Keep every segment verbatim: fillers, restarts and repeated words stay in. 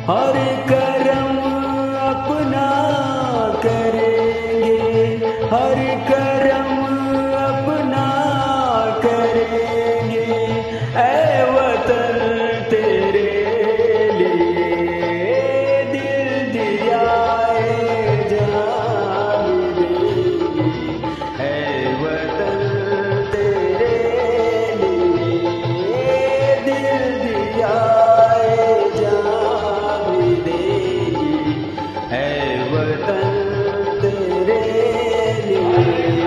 हर करम अपना करेंगे, हर करम अपना करेंगे। ऐ वतन तेरे लिए दिल दिया है जान देंगे। ऐ वतन तेरे लिए दिल दिया है जान देंगे। ऐ वतन तेरे लिए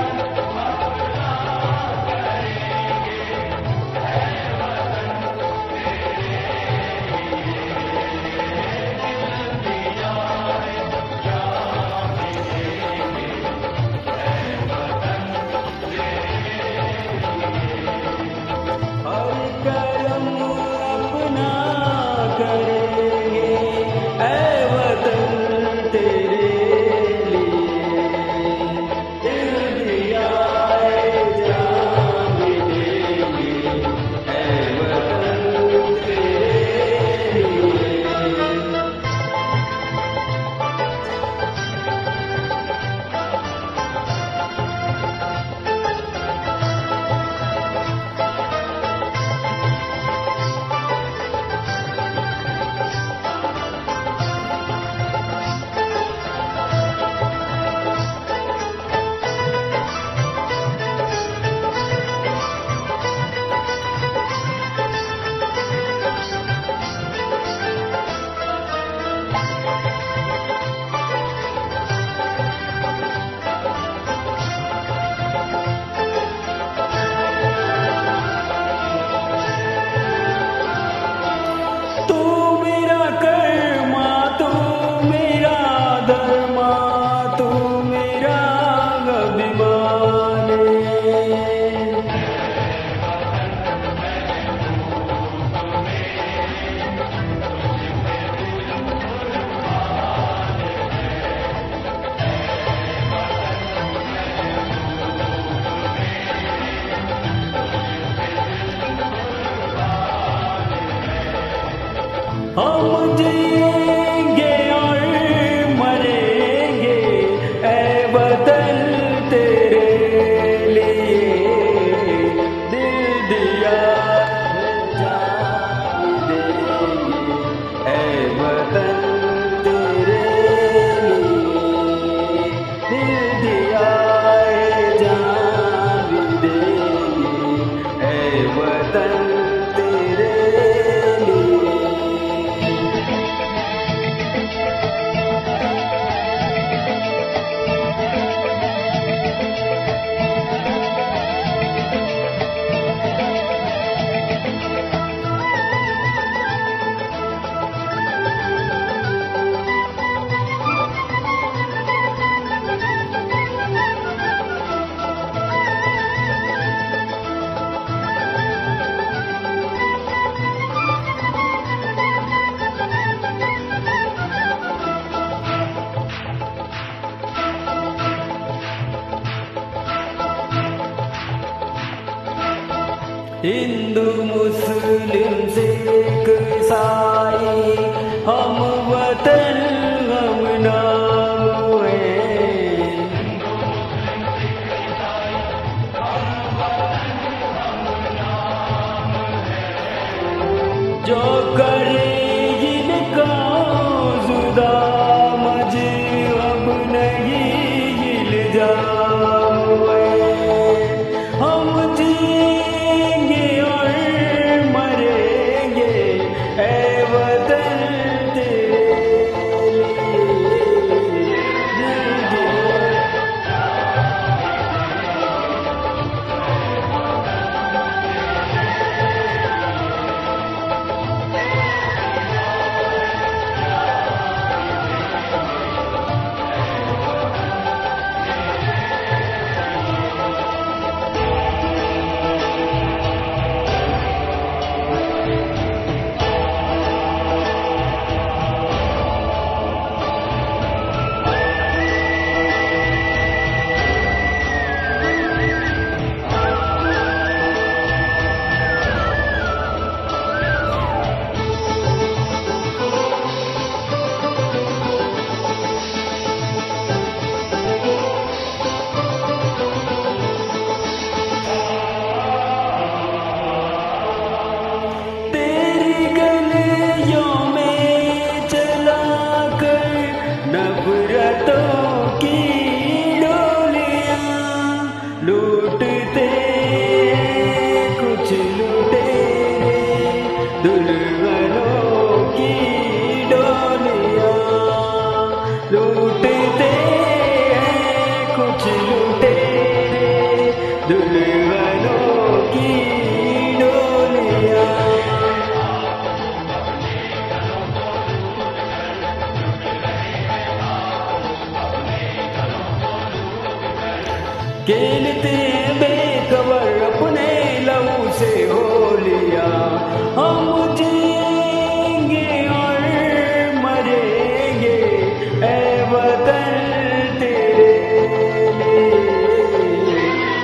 हर करम अपना करेंगे। ऐ वतन तेरे लिए दिल दिया है जान देंगे। ऐ वतन तेरे लिए तू मेरा कर्मा, तू मेरा धर्मा, तू मेरा अभिमान है। हम जिएंगे और मरेंगे ऐ वतन तेरे लिए दिल दिया है जान देंगे। ऐ वतन तेरे लिए दिल दिया है जान देंगे। ऐ वतन तेरे लिए हिंदू मुस्लिम सिख ईसाई हम वतन हम नाम हैं। जो करे इनका जुदा मजहब नहीं इल्जाम है। हम जिएंगे और मरेंगे ऐ वतन तेरे लिए दिल दिया। गलियों में चला कर नफरतों की डोलियां लूटते कुछ लुटेरे दुल्हनों की डोलियां लूटते कुछ लुटेरे दुल्हनों की डोलियां। खेलते बेखबर अपने लहू से होलियां हम जिएंगे और मरेंगे ऐ वतन तेरे लिए।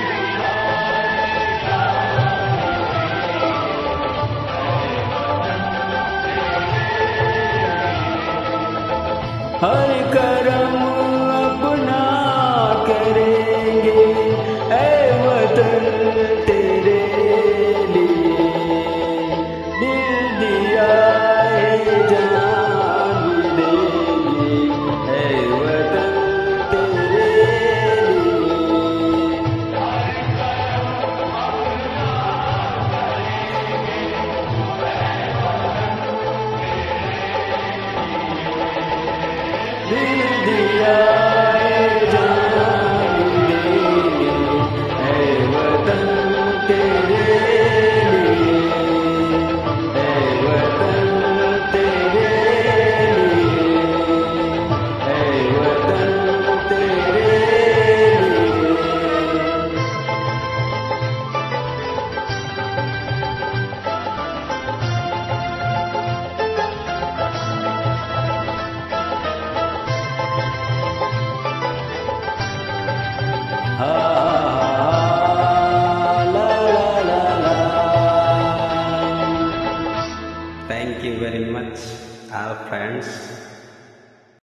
हर करम अपना करेंगे ऐ वतन तेरे लिए। दिल दिया है जान देंगे ऐ वतन तेरे लिए। दिल दिया है जान देंगे ऐ वतन तेरे लिए ऐ वतन तेरे लिए ऐ वतन तेरे लिए। Ha, la, la, la, la. Thank you very much, our friends.